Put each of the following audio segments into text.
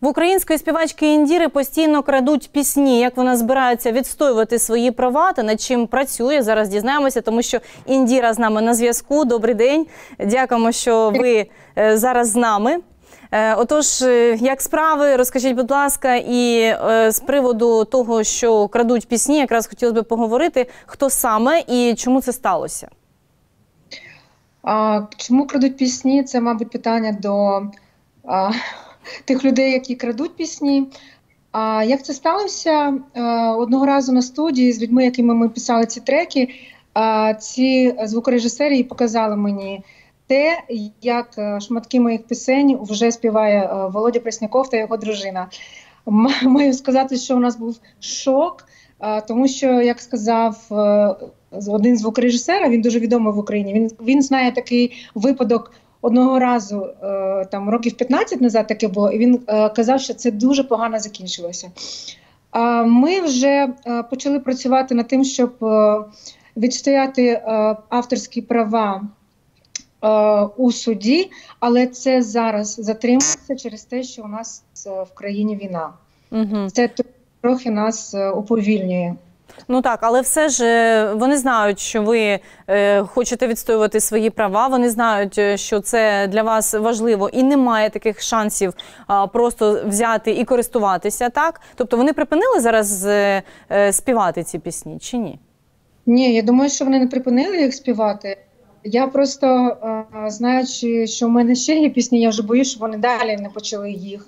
В української співачки Індіри постійно крадуть пісні. Як вона збирається відстоювати свої права та над чим працює, зараз дізнаємося, тому що Індіра з нами на зв'язку. Добрий день. Дякуємо, що ви зараз з нами. Отож, як справи, розкажіть, будь ласка, і з приводу того, що крадуть пісні, якраз хотілося б поговорити, хто саме і чому це сталося? Чому крадуть пісні? Це, мабуть, питання до тих людей, які крадуть пісні. Як це сталося? Одного разу на студії з людьми, якими ми писали ці треки, ці звукорежисери показали мені те, як шматки моїх пісень вже співає Володя Пресняков та його дружина. Маю сказати, що у нас був шок, тому що, як сказав один звукорежисер, він дуже відомий в Україні, він знає такий випадок одного разу, там років 15 назад таке було, і він казав, що це дуже погано закінчилося. Ми вже почали працювати над тим, щоб відстояти авторські права у суді, але це зараз затримується через те, що у нас в країні війна. Це трохи нас уповільнює. Ну так, але все ж вони знають, що ви хочете відстоювати свої права, вони знають, що це для вас важливо і немає таких шансів просто взяти і користуватися, так? Тобто вони припинили зараз співати ці пісні чи ні? Ні, я думаю, що вони не припинили їх співати. Я просто, знаючи, що в мене ще є пісні, я вже боюсь, що вони далі не почали їх.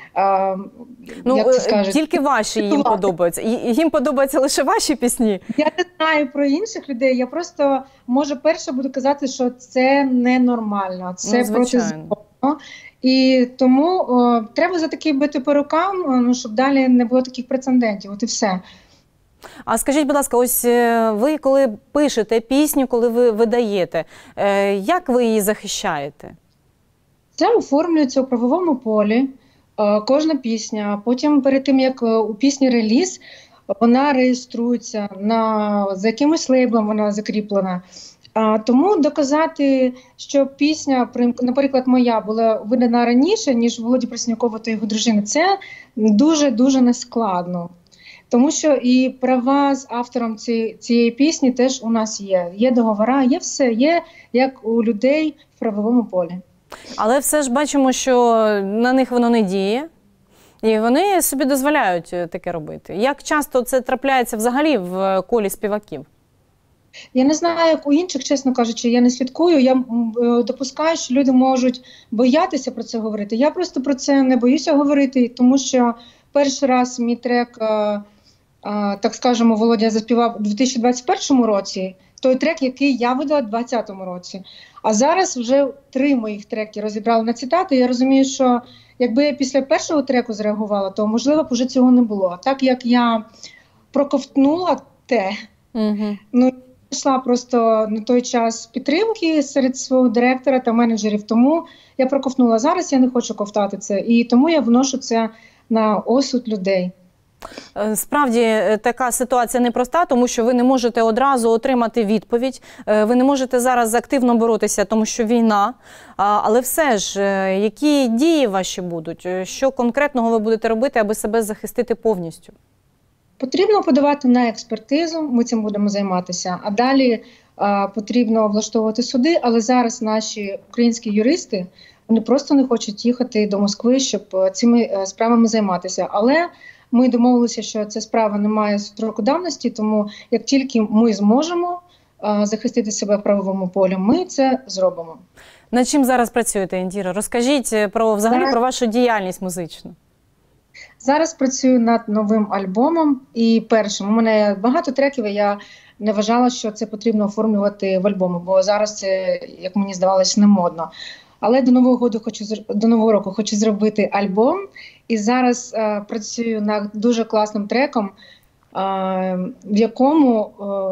Тільки ваші їм подобаються. Їм подобаються лише ваші пісні? Я не знаю про інших людей. Я просто, може, перше буду казати, що це ненормально. Це протизаконно. І тому треба за таки бити по рукам, щоб далі не було таких прецедентів. От і все. А скажіть, будь ласка, ось ви, коли пишете пісню, коли ви видаєте, як ви її захищаєте? Це оформлюється у правовому полі. Кожна пісня, потім перед тим, як у пісні реліз, вона реєструється, за якимось лейблом вона закріплена. Тому доказати, що пісня, наприклад, моя, була видана раніше, ніж Володі Преснякова та його дружини, це дуже-дуже нескладно. Тому що і права з автором цієї пісні теж у нас є. Є договори, є все, є як у людей в правовому полі. Але все ж бачимо, що на них воно не діє, і вони собі дозволяють таке робити. Як часто це трапляється взагалі в колі співаків? Я не знаю, як у інших, чесно кажучи, я не слідкую. Я допускаю, що люди можуть боятися про це говорити. Я просто про це не боюся говорити, тому що перший раз мій трек, так скажемо, Володя заспівав у 2021 році, той трек, який я видала у 2020 році. А зараз вже 3 моїх треки розібрали на цитати. Я розумію, що якби я після першого треку зреагувала, то, можливо, б вже цього не було. Так як я проковтнула я знайшла просто на той час підтримки серед свого директора та менеджерів, тому я проковтнула. Зараз я не хочу ковтати це, і тому я вношу це на осуд людей. Справді, така ситуація непроста, тому що ви не можете одразу отримати відповідь, ви не можете зараз активно боротися, тому що війна. Але все ж, які дії ваші будуть? Що конкретного ви будете робити, аби себе захистити повністю? Потрібно подавати на експертизу, ми цим будемо займатися, а далі потрібно влаштовувати суди, але зараз наші українські юристи, вони просто не хочуть їхати до Москви, щоб цими справами займатися. Але ми домовилися, що ця справа не має строку давності, тому як тільки ми зможемо захистити себе в правовому полі, ми це зробимо. Над чим зараз працюєте, Індіра? Розкажіть про вашу діяльність музичну. Зараз працюю над новим альбомом і першим. У мене багато треків, і я не вважала, що це потрібно оформлювати в альбомі, бо зараз це, як мені здавалось, не модно. Але до Нового року хочу зробити альбом. І зараз працюю над дуже класним треком, в якому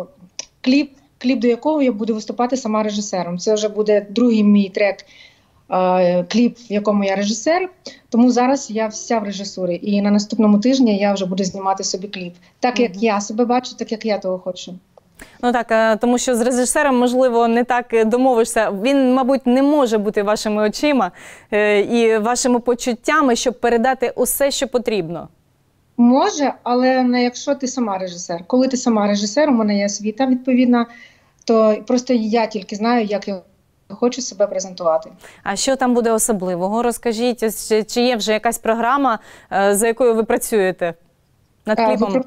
кліп до якого я буду виступати сама режисером. Це вже буде другий мій трек, кліп, в якому я режисер. Тому зараз я вся в режисурі. І на наступному тижні я вже буду знімати собі кліп. Так, як я себе бачу, так, як я того хочу. Ну так, тому що з режисером, можливо, не так домовишся. Він, мабуть, не може бути вашими очима і вашими почуттями, щоб передати усе, що потрібно. Може, але не якщо ти сама режисер. Коли ти сама режисер, у мене є освіта відповідна, то просто я тільки знаю, як я хочу себе презентувати. А що там буде особливого? Розкажіть, чи є вже якась програма, за якою ви працюєте над кліпом?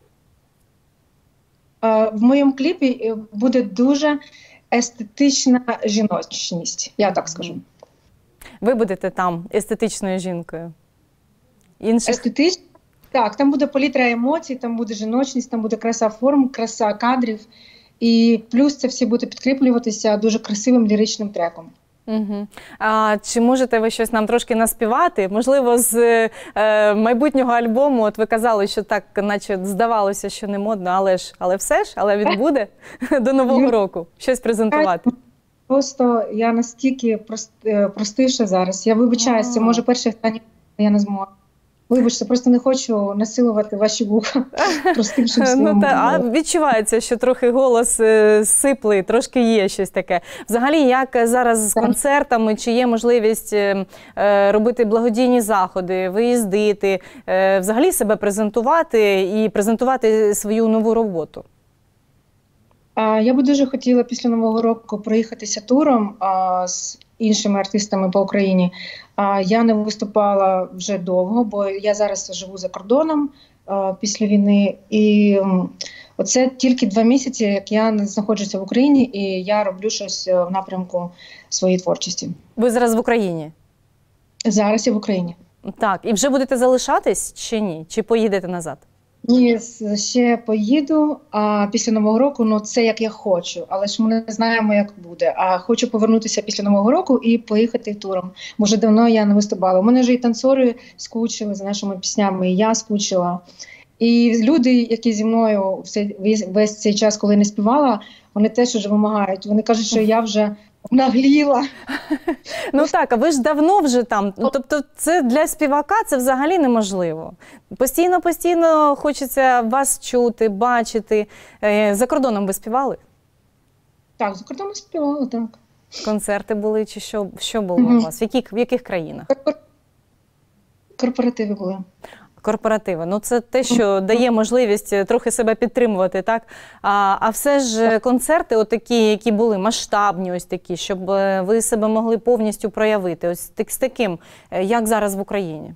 В моєму кліпі буде дуже естетична жіночність, я так скажу. Ви будете там естетичною жінкою? Естетична? Так, там буде палітра емоцій, там буде жіночність, там буде краса форм, краса кадрів. І плюс це все буде підкріплюватися дуже красивим ліричним треком. Угу. А чи можете ви щось нам трошки наспівати? Можливо, з майбутнього альбому, от ви казали, що так, наче здавалося, що не модно, але він буде до Нового року щось презентувати. Просто я настільки простіша зараз. Я вибачаюся, це може перше питання, я не зможу. Вибачте, просто не хочу насилувати ваші вуха простішим словом. А відчувається, що трохи голос сиплий, трошки є щось таке. Взагалі, як зараз з концертами, чи є можливість робити благодійні заходи, виїздити, взагалі себе презентувати і презентувати свою нову роботу? Я би дуже хотіла після Нового року проїхатися туром з іншими артистами по Україні. Я не виступала вже довго, бо я зараз живу за кордоном після війни. І оце тільки 2 місяці, як я не знаходжуся в Україні, і я роблю щось в напрямку своєї творчості. Ви зараз в Україні? Зараз я в Україні. Так, і вже будете залишатись чи ні? Чи поїдете назад? Ні, ще поїду, а після Нового року, це як я хочу, але ж ми не знаємо, як буде. А хочу повернутися після Нового року і поїхати туром. Бо вже давно я не виступала. У мене вже і танцори скучили за нашими піснями, і я скучила. І люди, які зі мною весь цей час, коли не співала, вони теж вже вимагають. Вони кажуть, що я вже нагліла. Ну так, а ви ж давно вже там. Тобто це для співака це взагалі неможливо. Постійно хочеться вас чути, бачити. За кордоном ви співали? Так, за кордоном співала, так. Концерти були чи що було у вас? В яких країнах? Корпоративи були. Корпоративи. Ну, це те, що дає можливість трохи себе підтримувати, так? А все ж концерти отакі, які були масштабні, ось такі, щоб ви себе могли повністю проявити. Ось з таким, як зараз в Україні?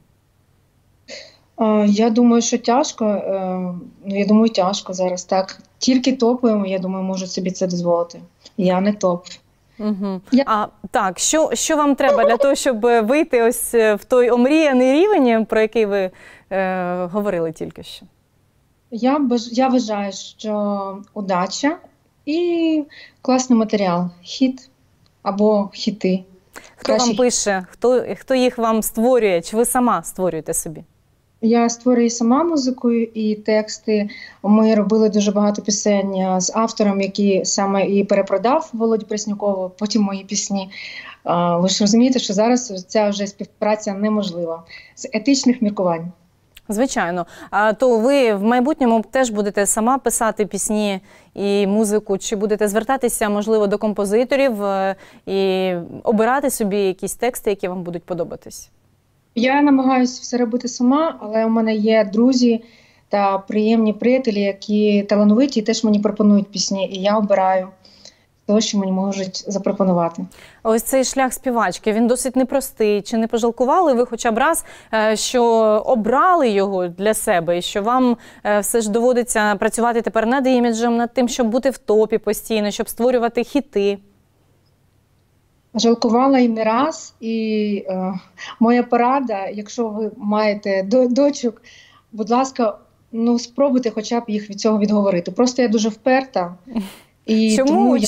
Я думаю, що тяжко. Я думаю, тяжко зараз, так. Тільки топові, я думаю, можуть собі це дозволити. Я не топ. Угу. Так, що вам треба для того, щоб вийти ось в той омріяний рівень, про який ви говорили тільки що? Я вважаю, що удача і класний матеріал. Хіт або хіти. Хто вам пише? Хто їх вам створює? Чи ви сама створюєте собі? Я створюю сама музику і тексти. Ми робили дуже багато пісень з автором, який саме і перепродав Володю Преснюкову, потім мої пісні. Ви ж розумієте, що зараз ця вже співпраця неможлива. З етичних міркувань. Звичайно. То ви в майбутньому теж будете сама писати пісні і музику? Чи будете звертатися, можливо, до композиторів і обирати собі якісь тексти, які вам будуть подобатись? Я намагаюся все робити сама, але у мене є друзі та приємні приятелі, які талановиті і теж мені пропонують пісні, і я обираю того, що мені можуть запропонувати. Ось цей шлях співачки, він досить непростий. Чи не пожалкували ви хоча б раз, що обрали його для себе, і що вам все ж доводиться працювати тепер над іміджем, над тим, щоб бути в топі постійно, щоб створювати хіти? Жалкувала і не раз, і моя порада, якщо ви маєте дочок, будь ласка, спробуйте хоча б їх від цього відговорити. Просто я дуже вперта. І Чому?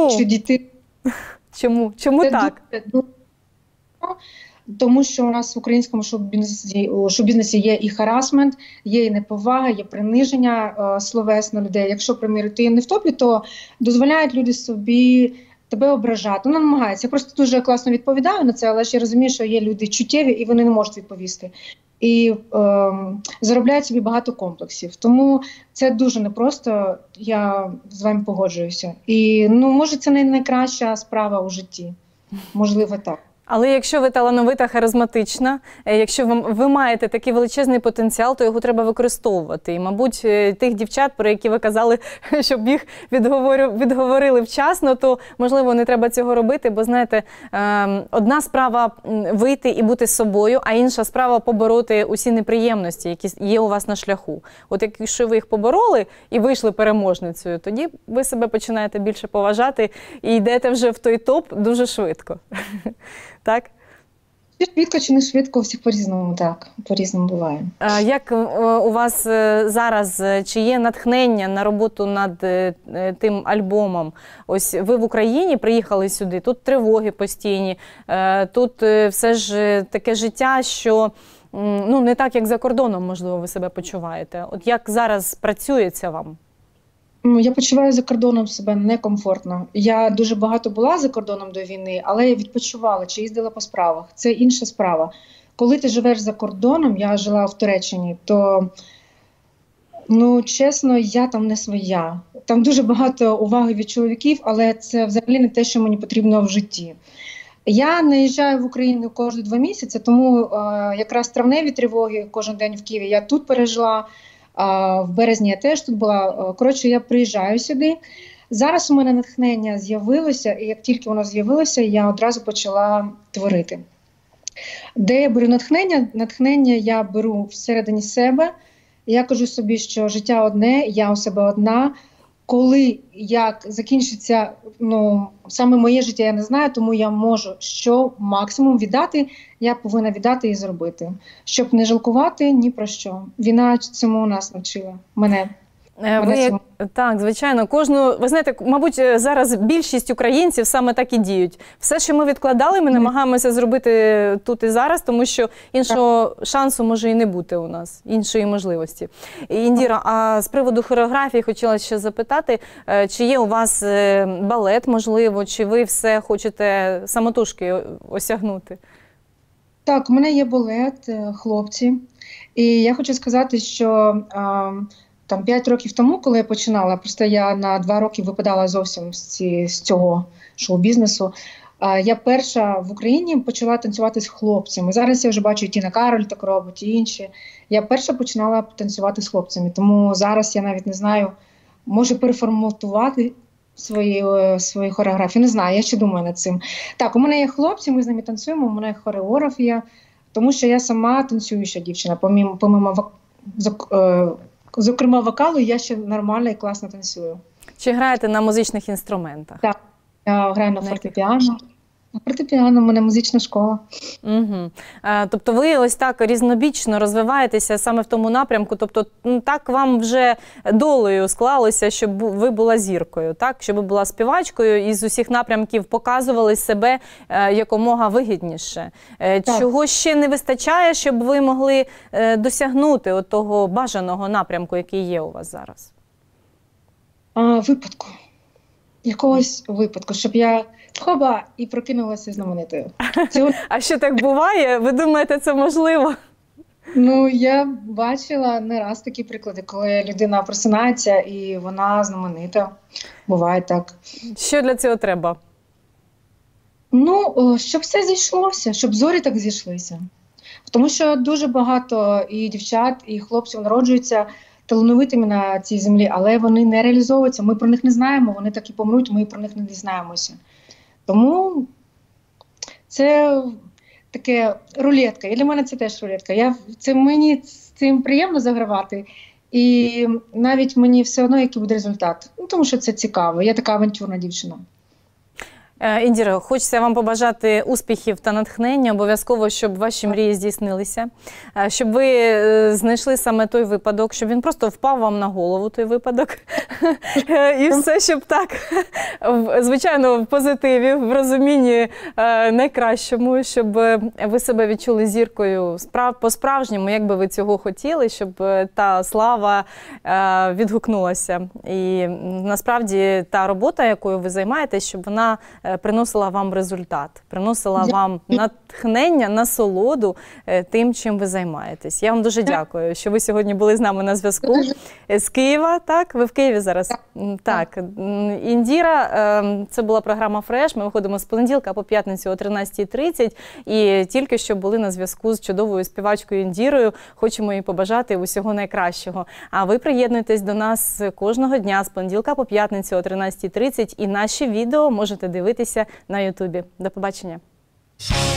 Чому так? Тому що у нас в українському шоу-бізнесі є і харасмент, є і неповага, є приниження словесне людей. Якщо, приміру, ти не в топі, то дозволяють люди собі тебе ображати. Намагаються. Я просто дуже класно відповідаю на це, але ж я розумію, що є люди чуттєві і вони не можуть відповісти. і заробляють собі багато комплексів. Тому це дуже непросто, я з вами погоджуюся. І, ну, може, це не найкраща справа у житті. Можливо, так. Але якщо ви талановита, харизматична, якщо ви маєте такий величезний потенціал, то його треба використовувати. І, мабуть, тих дівчат, про які ви казали, щоб їх відговорили вчасно, то, можливо, не треба цього робити, бо, знаєте, одна справа вийти і бути собою, а інша справа побороти усі неприємності, які є у вас на шляху. От якщо ви їх побороли і вийшли переможницею, тоді ви себе починаєте більше поважати і йдете вже в той топ дуже швидко. Так? Чи швидко, чи не швидко, у всіх по-різному, так, по-різному буває. Як у вас зараз, чи є натхнення на роботу над тим альбомом? Ось ви в Україні приїхали сюди, тут тривоги постійні, тут все ж таке життя, що ну, не так, як за кордоном, можливо, ви себе почуваєте. От як зараз працюється вам? Я почуваю за кордоном себе некомфортно. Я дуже багато була за кордоном до війни, але я відпочивала чи їздила по справах. Це інша справа. Коли ти живеш за кордоном, я жила в Туреччині, то, ну, чесно, я там не своя. Там дуже багато уваги від чоловіків, але це взагалі не те, що мені потрібно в житті. Я наїжджаю в Україну кожні 2 місяці, тому якраз травневі тривоги кожен день в Києві я тут пережила. В березні я теж тут була. Коротше, я приїжджаю сюди. Зараз у мене натхнення з'явилося, і як тільки воно з'явилося, я одразу почала творити. Де я беру натхнення? Натхнення я беру всередині себе. Я кажу собі, що життя одне, я у себе одна. Коли, як закінчиться, ну, саме моє життя, я не знаю, тому я можу що максимум віддати, я повинна віддати і зробити. Щоб не жалкувати ні про що. Війна цьому нас навчила. Мене так, звичайно. Ви знаєте, мабуть, зараз більшість українців саме так і діють. Все, що ми відкладали, ми намагаємося зробити тут і зараз, тому що іншого шансу може і не бути у нас, іншої можливості. Індіра, а з приводу хореографії хотіла ще запитати, чи є у вас балет, можливо, чи ви все хочете самотужки осягнути? Так, у мене є балет, хлопці. І я хочу сказати, що там 5 років тому, коли я починала, просто я на 2 роки випадала зовсім з цього шоу-бізнесу, я перша в Україні почала танцювати з хлопцями. Зараз я вже бачу, і Тіна Кароль так робить, і інші. Я перша починала танцювати з хлопцями, тому зараз я навіть не знаю, можу переформатувати свої хореографії. Не знаю, я ще думаю над цим. Так, у мене є хлопці, ми з ними танцюємо, у мене є хореограф є, тому що я сама танцююча дівчина, помимо зокрема, вокалу, я ще нормально і класно танцюю. Чи граєте на музичних інструментах? Так, я граю на фортепіано. На фортепіано, у мене музична школа. Угу. Тобто ви ось так різнобічно розвиваєтеся саме в тому напрямку, тобто так вам вже долею склалося, щоб ви була зіркою, так? Щоб ви була співачкою і з усіх напрямків показували себе якомога вигідніше. Так. Чого ще не вистачає, щоб ви могли досягнути того бажаного напрямку, який є у вас зараз? Випадку. Якогось випадку, щоб я хоба і прокинулася знаменитою. А що так буває? Ви думаєте, це можливо? Ну, я бачила не раз такі приклади, коли людина просинається і вона знаменита. Буває так. Що для цього треба? Ну, щоб все зійшлося, щоб зорі так зійшлися. Тому що дуже багато і дівчат, і хлопців народжуються талановитими на цій землі, але вони не реалізовуються, ми про них не знаємо, вони так і помруть, ми про них не дізнаємося. Тому це таке рулетка, і для мене це теж рулетка. Мені з цим приємно загравати, і навіть мені все одно, який буде результат, тому що це цікаво, я така авантюрна дівчина. Індіро, хочеться вам побажати успіхів та натхнення, обов'язково, щоб ваші мрії здійснилися, щоб ви знайшли саме той випадок, щоб він просто впав вам на голову, той випадок, і все, щоб так, звичайно, в позитиві, в розумінні найкращому, щоб ви себе відчули зіркою по-справжньому, як би ви цього хотіли, щоб та слава відгукнулася. І насправді та робота, якою ви займаєтесь, щоб вона приносила вам результат, приносила вам натхнення, насолоду тим, чим ви займаєтесь. Я вам дуже дякую, що ви сьогодні були з нами на зв'язку. З Києва, так? Ви в Києві зараз? Так. Індіра, це була програма «Фреш». Ми виходимо з понеділка по п'ятницю о 13:30. І тільки що були на зв'язку з чудовою співачкою Індірою. Хочемо їй побажати усього найкращого. А ви приєднуйтесь до нас кожного дня з понеділка по п'ятницю о 13:30. І наші відео можете дивитися на Ютубі. До побачення.